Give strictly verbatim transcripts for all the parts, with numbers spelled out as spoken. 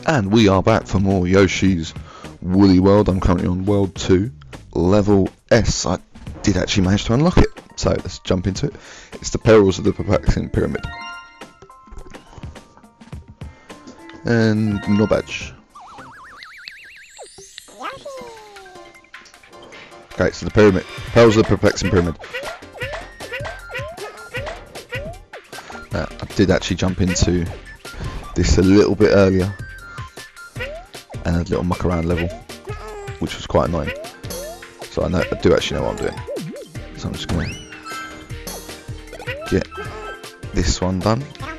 And we are back for more Yoshi's Woolly World. I'm currently on World two, Level S. I did actually manage to unlock it, so let's jump into it. It's the Perils of the Perplexing Pyramid. And no badge. Okay, so the pyramid. Perils of the Perplexing Pyramid. Uh, I did actually jump into this a little bit earlier. And a little muck around level, which was quite annoying. So I know I do actually know what I'm doing. So I'm just gonna get this one done.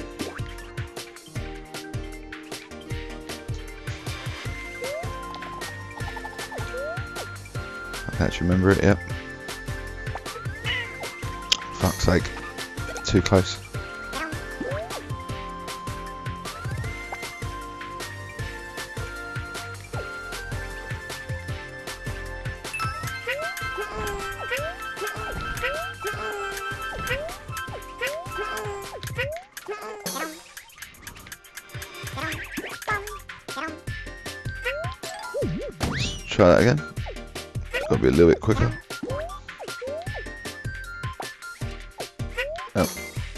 I can actually remember it, yep. Fuck's sake. Too close. Try that again. Got to be a little bit quicker. Oh.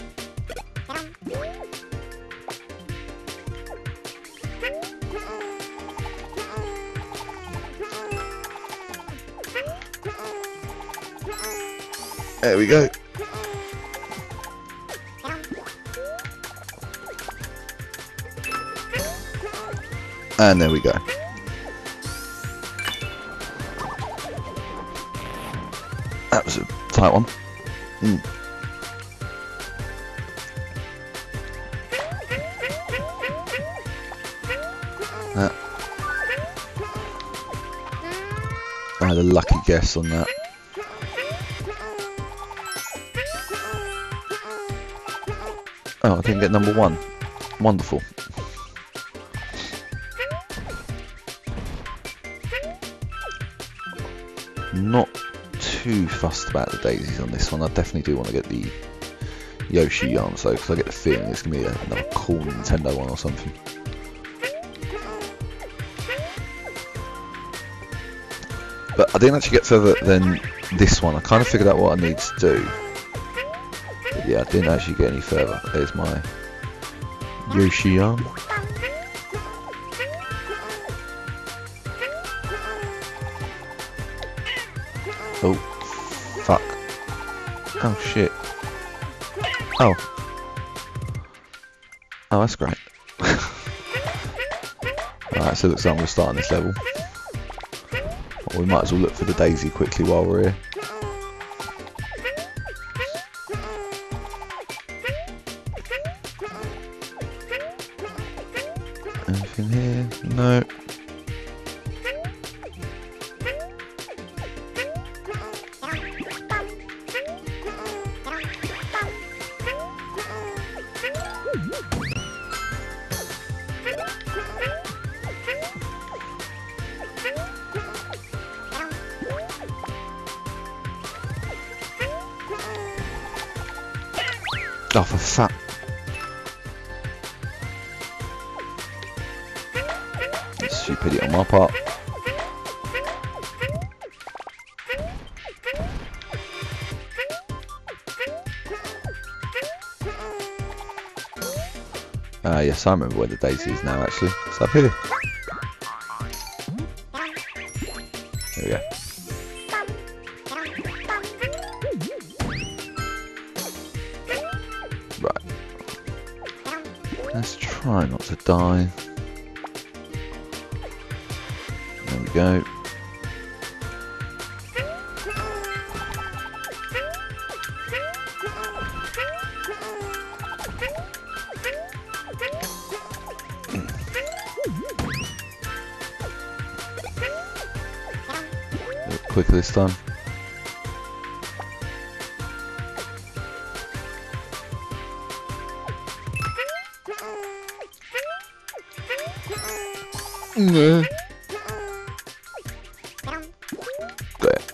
There we go. And there we go. That was a tight one. Mm. That. I had a lucky guess on that. Oh, I didn't get number one. Wonderful. Not too fussed about the daisies on this one. I definitely do want to get the Yoshi arms though, because I get the feeling it's going to be a, another cool Nintendo one or something. But I didn't actually get further than this one. I kind of figured out what I need to do. But yeah, I didn't actually get any further. There's my Yoshi arm. Oh, fuck. Oh, shit. Oh. Oh, that's great. Alright, so it looks like I'm going to start on this level. Well, we might as well look for the daisy quickly while we're here. Anything here? No. Oh, for fuck. Stupidity on my part. Ah, uh, yes, I remember where the daisy is now, actually. It's up here. There we go. Right. Let's try not to die. There we go. A bit quicker this time. No. Got it.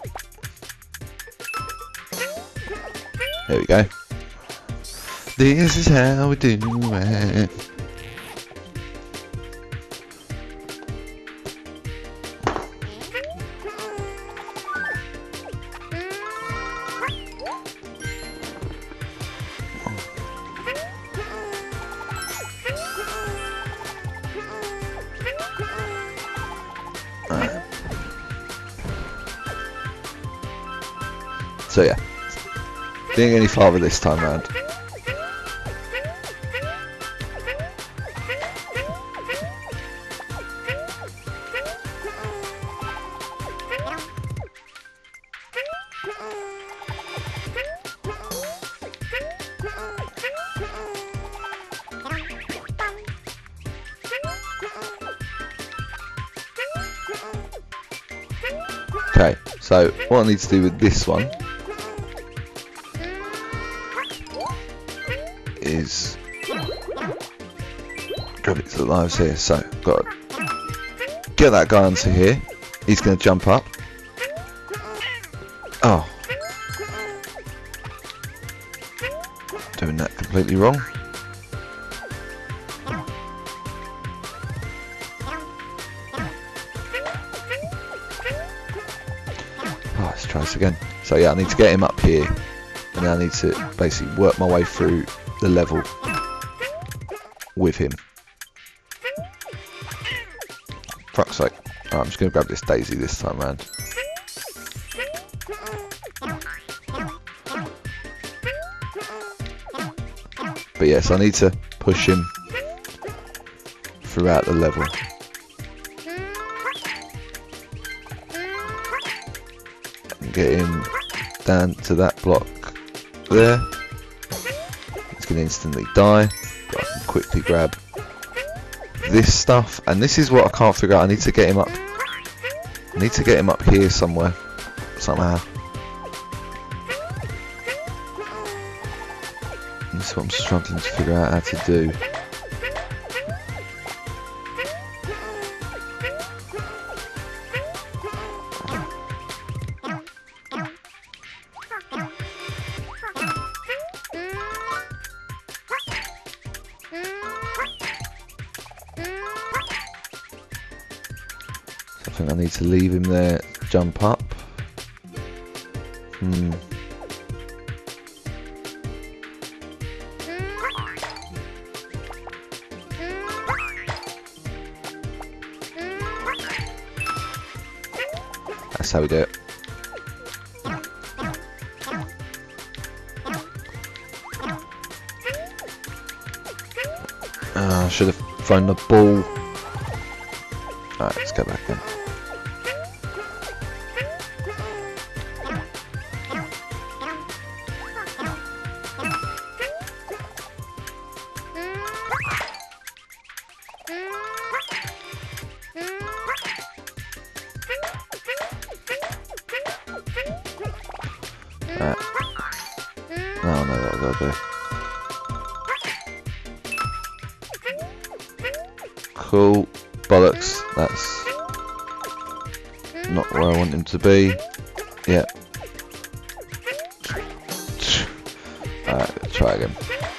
There we go. This is how we do it. So yeah, didn't get any farther this time round. Okay, so what I need to do with this one is grab it to the lives here. So, got to get that guy onto here. He's going to jump up. Oh, doing that completely wrong. Oh, let's try this again. So yeah, I need to get him up here, and then I need to basically work my way through the level with him. Fuck's sake. Right, I'm just going to grab this daisy this time round. But yes, I need to push him throughout the level. And get him down to that block there. He's going to instantly die. But I can quickly grab this stuff. And this is what I can't figure out. I need to get him up. I need to get him up here somewhere. Somehow. That's what I'm struggling to figure out how to do. So I think I need to leave him there, jump up. Hmm. That's how we do it. Uh, I should have thrown the ball. Alright, let's go back then. Alright. Now I know what I've got to do. Cool. Bollocks. That's not where I want him to be. Yeah. Alright, let's try again.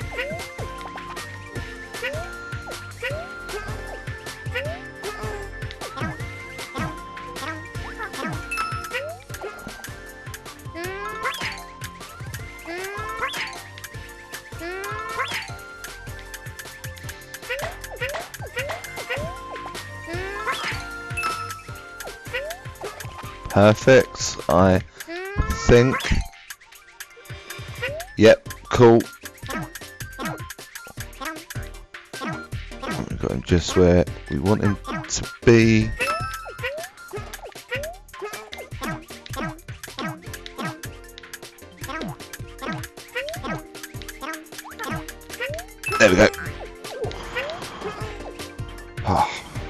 Perfect, I think. Yep, cool. We've got him just where we want him to be. There we go. Oh.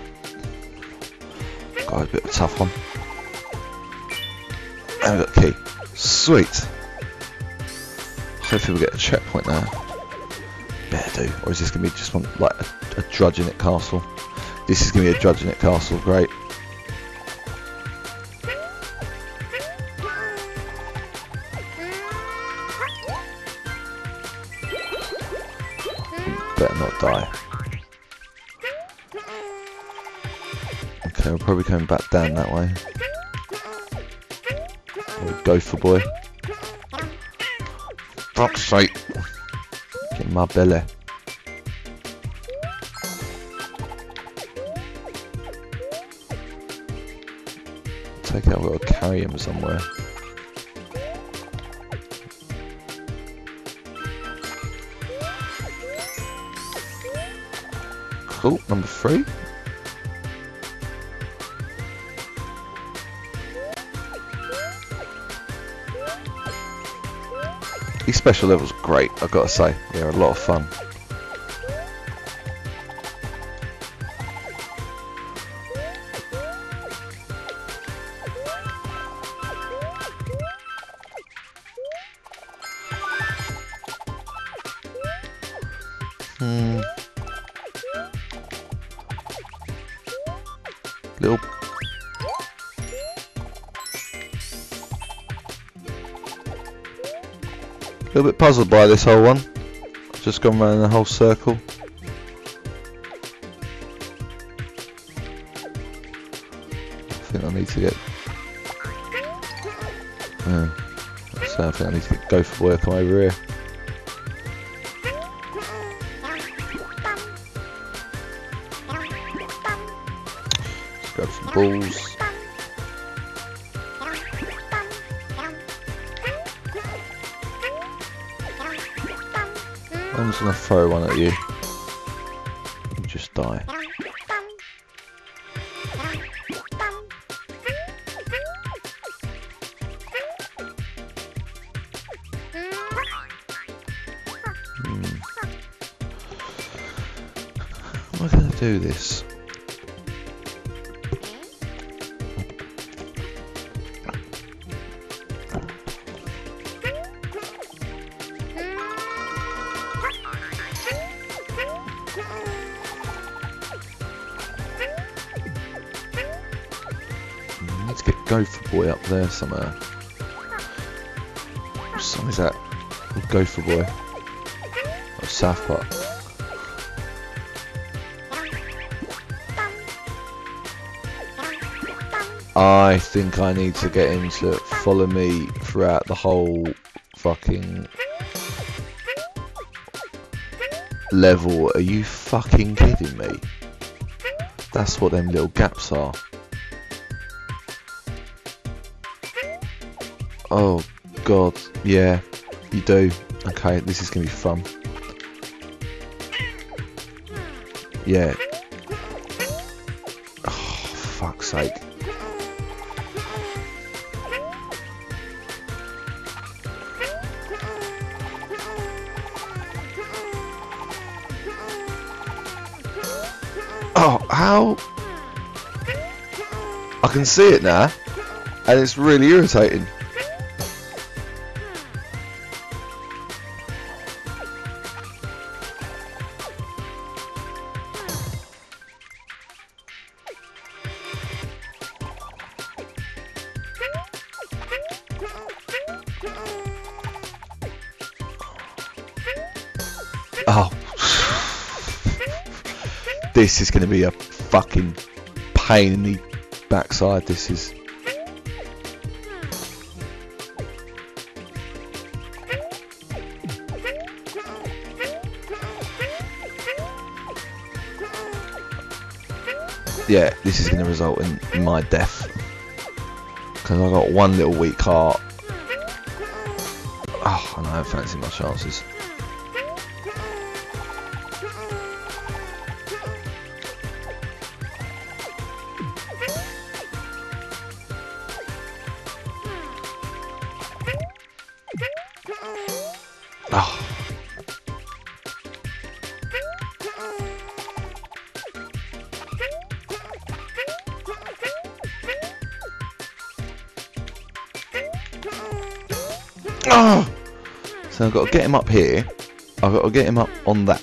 Got a bit of a tough one. And we got a key. Sweet. Hopefully we'll get a checkpoint now. Better do. Or is this going to be just one, like a, a drudging at castle? This is going to be a drudging at castle. Great. Better not die. Okay, we're probably coming back down that way. Gopher boy. Fuck's sake. Get in my belly. Take it, I've got to carry him somewhere. Oh, number three. These special levels are great, I've got to say. They're a lot of fun. Hmm. Little. A little bit puzzled by this whole one. I've just gone around the whole circle. I think I need to get. Uh, so I think I need to get Gopher Boy to come over here. Let's grab some balls. I'm just gonna throw one at you and just die. Hmm. How am I gonna do this? Let's get Gopher Boy up there somewhere. What song is that? Gopher Boy. Oh, South Park. I think I need to get him to follow me throughout the whole fucking level. Are you fucking kidding me? That's what them little gaps are. Oh god, yeah, you do. Okay, this is gonna be fun. Yeah. Oh, for fuck's sake. Oh, how? I can see it now, and it's really irritating. Oh. This is going to be a fucking pain in the backside, this is. Yeah, this is going to result in, in my death. Because I've got one little weak heart. Oh, and I don't fancy my chances. Oh. Oh. So I've got to get him up here. I've got to get him up on that.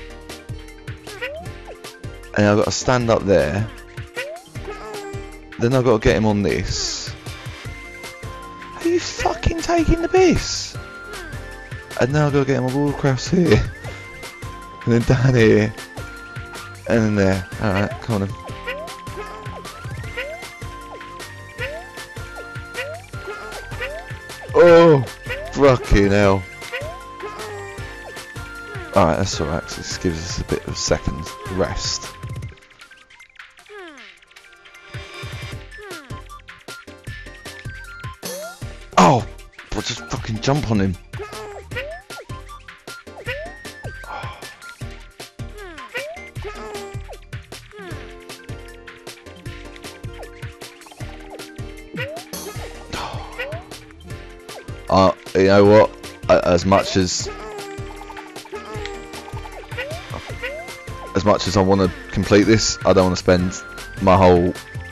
And I've got to stand up there. Then I've got to get him on this. Are you fucking taking the piss? And now I've got to get him all across here. And then down here. And then there. Alright, come on then. Oh, fucking hell. Alright, that's alright, so this gives us a bit of a second rest. Oh, we'll just fucking jump on him. Uh, you know what? As much as as much as I want to complete this, I don't want to spend my whole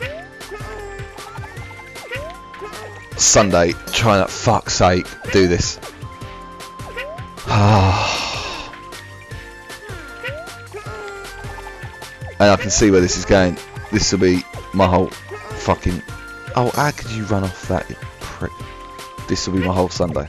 Sunday trying to, fuck's sake, do this. And I can see where this is going. This will be my whole fucking... Oh, how could you run off that, you prick? This will be my whole Sunday.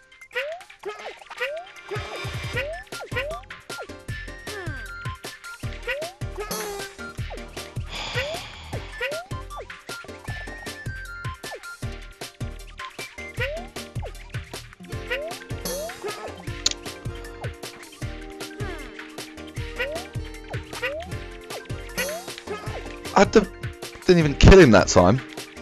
I d didn't even kill him that time.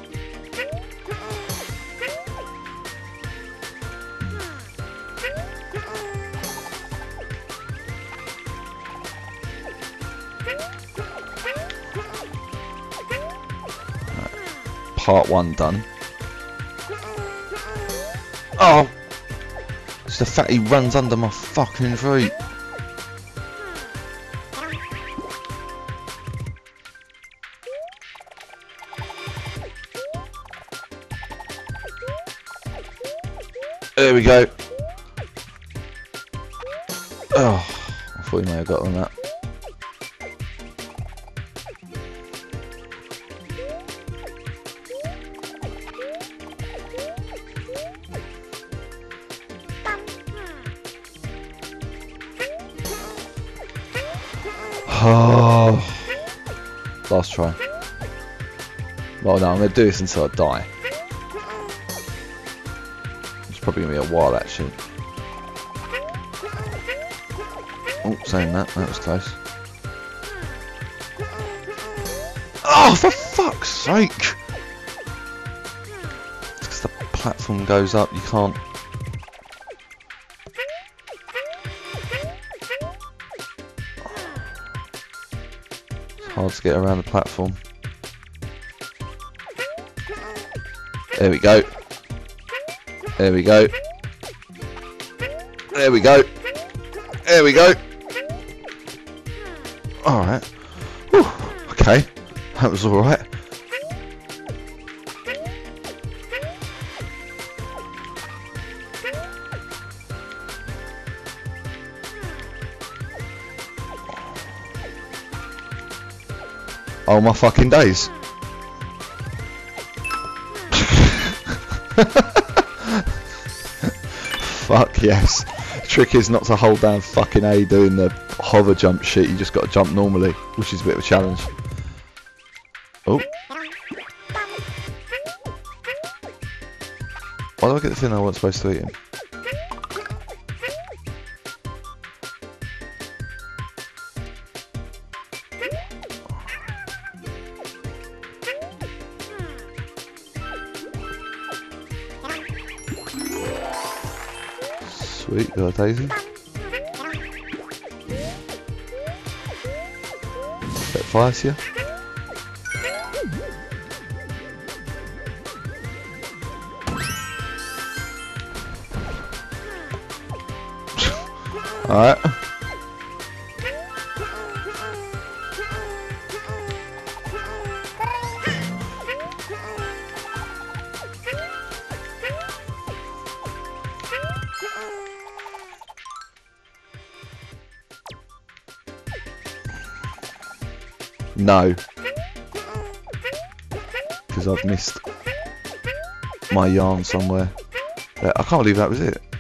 Right. Part one done. Oh! It's the fact he runs under my fucking feet. There we go. Oh, I thought he may have got on that. Oh, last try. Well, no, I'm going to do this until I die. Probably gonna be a while actually. Oh, saying that, that was close. Oh, for fuck's sake! It's because the platform goes up, you can't. It's hard to get around the platform. There we go. There we go. There we go. There we go. Alright. Okay. That was alright. Oh my fucking days. Fuck yes. The trick is not to hold down fucking A doing the hover jump shit, you just got to jump normally, which is a bit of a challenge. Oh. Why do I get the feeling I wasn't supposed to eat him? Sweet, got a daisy. Bit fire here. Alright. No, because I've missed my yarn somewhere. Yeah, I can't believe that was it.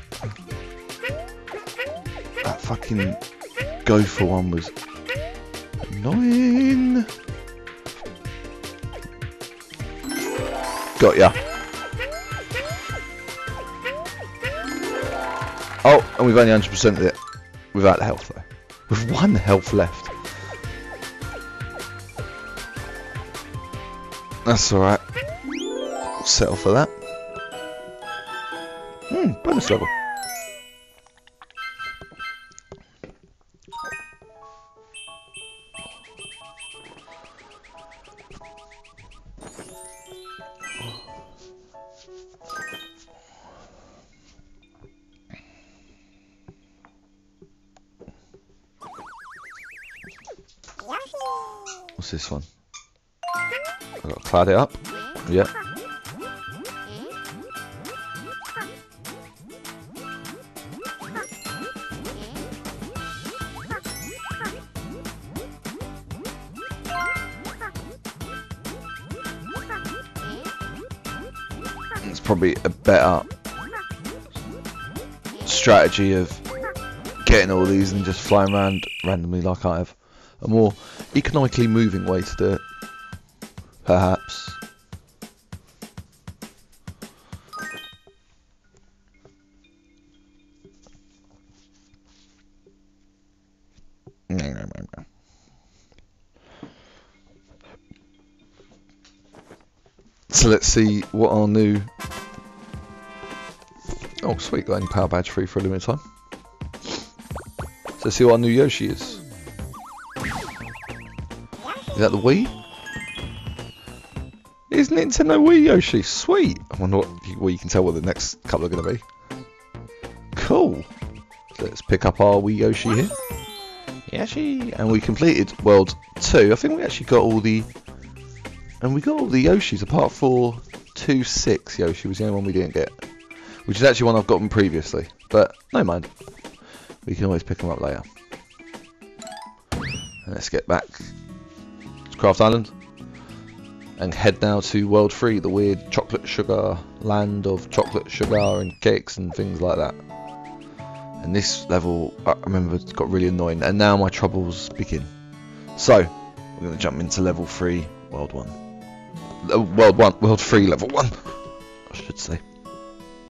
That fucking gopher one was annoying. Got ya. Oh, and we've only one hundred percented it without the health though. With one health left. That's alright. We'll settle for that. Hmm, bonus level. What's this one? I've got to cloud it up. Yep. It's probably a better strategy of getting all these and just flying around randomly like I have. A more economically moving way to do it, perhaps. So let's see what our new... Oh sweet, got any power badge free for a limited time. So let's see what our new Yoshi is. Is that the Wii? Is Nintendo Wii Yoshi? Sweet! I wonder what you, well, you can tell what the next couple are going to be. Cool! So let's pick up our Wii Yoshi here. Yoshi! And we completed World two. I think we actually got all the... And we got all the Yoshis apart for two six Yoshi was the only one we didn't get. Which is actually one I've gotten previously. But no mind. We can always pick them up later. And let's get back to Craft Island. And head now to World three, the weird chocolate sugar land of chocolate sugar and cakes and things like that. And this level, I remember, got really annoying. And now my troubles begin. So, we're going to jump into level three, World one. Uh, World one, World three, level one, I should say.